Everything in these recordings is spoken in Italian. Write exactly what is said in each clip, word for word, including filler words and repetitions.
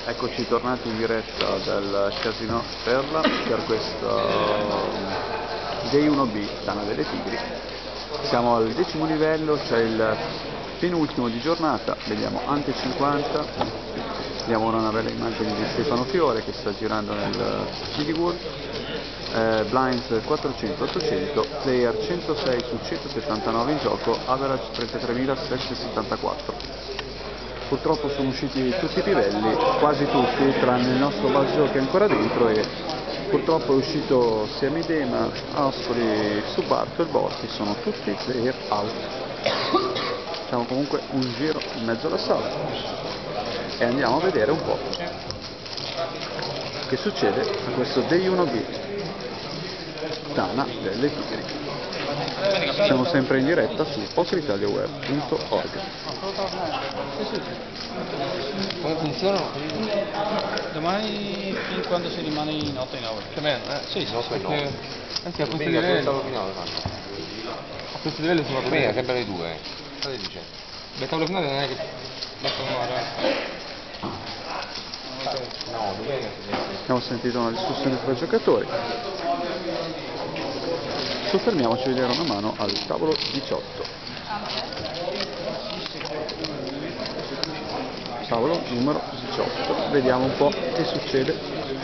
Eccoci tornati in diretta dal Casino Perla per questo Day uno B Tana delle Tigri. Siamo al decimo livello, c'è il penultimo di giornata, vediamo ante cinquanta, vediamo ora una bella immagine di Stefano Fiore che sta girando nel City World, eh, blinds quattrocento ottocento, player centosei su centosettantanove in gioco, average trentatremilasettecentosettantaquattro. Purtroppo sono usciti tutti i livelli, quasi tutti, tranne il nostro Basio che è ancora dentro, e purtroppo è uscito sia Midema, Ascoli, Subarto e il Borchi, sono tutti player out. Facciamo comunque un giro in mezzo alla sala e andiamo a vedere un po' che succede a questo Day uno B Tana delle Tigri. Siamo sempre in diretta su pokeritaliaweb punto org. Come funzionano? Domani fin quando si rimane in otto in nove. Che bello, eh? Sì, sì, Perché anzi a questo livello a questo livello sono domenica sempre le due. Cosa dice? Beh, tavolo finale non è che mettono no, domenica. Abbiamo sentito una discussione tra giocatori. Soffermiamoci a vedere una mano al tavolo diciotto. Tavolo numero diciotto. Vediamo un po' che succede.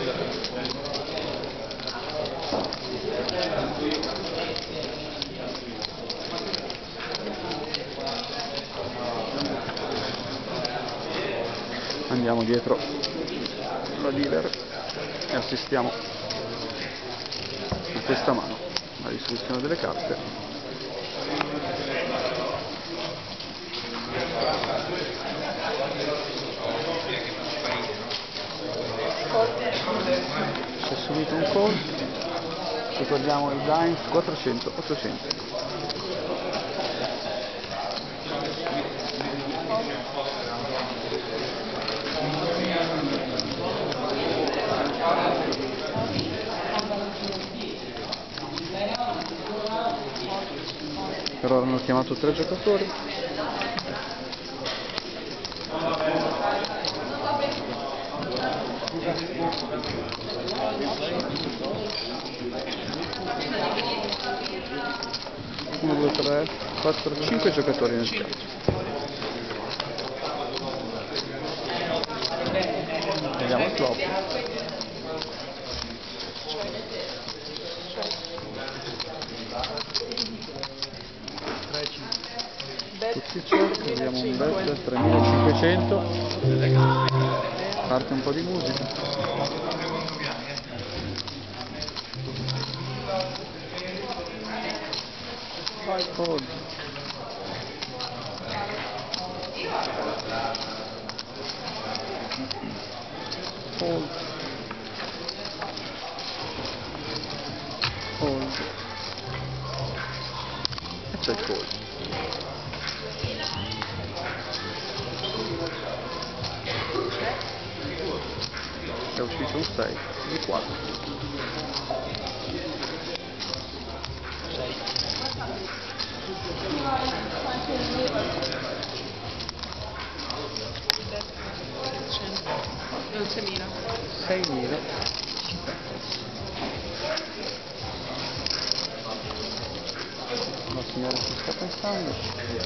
Andiamo dietro la dealer e assistiamo a questa mano, la distribuzione delle carte. C'è subito un call, ricordiamo i blinds quattrocento ottocento. Per ora hanno chiamato tre giocatori. uno, due, tre, quattro, cinque giocatori nel campo. Vediamo il flop. Tutti check, vediamo un bet tremilacinquecento, parte un po' di musica. Fold. Fold. Fold. E c'è il fold. È uscito un sei di quattro. seimila. seimila. La signora ci sta pensando.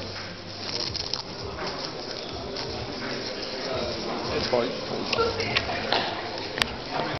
E poi